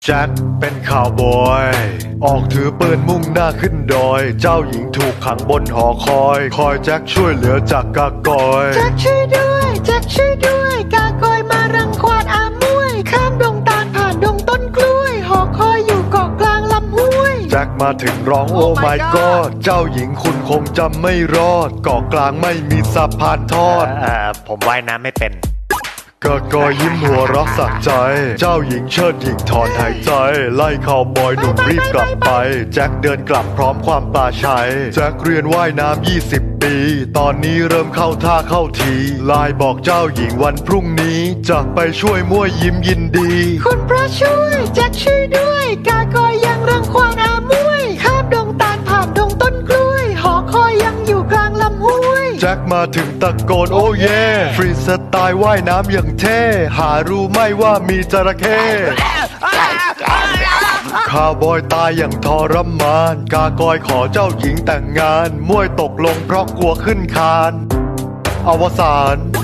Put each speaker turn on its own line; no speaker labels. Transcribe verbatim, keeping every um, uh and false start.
แจ็คเป็นข่าวบอยออกถือปืนมุ่งหน้าขึ้นดอยเจ้าหญิงถูกขังบนหอคอยคอยแจ็คช่วยเหลือจากกากอย
แจ็คช่วยด้วยแจ็คช่วยด้วยกากอยมารังควานอามวยข้ามดงตาลผ่านดงต้นกล้วยหอคอยอยู่เกาะกลางลำห้วย
แจ็คมาถึงร้องโอ้ my god เจ้าหญิงคุณคงจำไม่รอดเกาะกลางไม่มีสะพานทอด
เอ่อผมว่ายน้ำไม่เป็น
กากอยยิ้มหัวเรักสักใจเจ้าหญิงเชิดหญิงถอนหายใจไล่ข่าวบอยหนุ่มรีบกลับไปแจ็คเดินกลับพร้อมความปลาชัยแจ็คเรียนว่ายน้ำยี่สิบปีตอนนี้เริ่มเข้าท่าเข้าทีไลน์บอกเจ้าหญิงวันพรุ่งนี้จะไปช่วยมั่วยิ้มยินดี
คุณพระช่วยแจ็คช่วยด้วยกากอยยังรังควานอามวยข้ามดงตาลผ่านดงต้นกล้วยหอคอยยังอยู่กลางลำห้วย
แจ็คมาถึงตะโกนโอ้เย่ฟรีสไตล์ว่ายน้ำอย่างเท่หารู้ไหมว่ามีจระเข้ข้าวบอยตายอย่างทรมานกากอยขอเจ้าหญิงแต่งงานมวยตกลงเพราะกลัวขึ้นคานอวสาน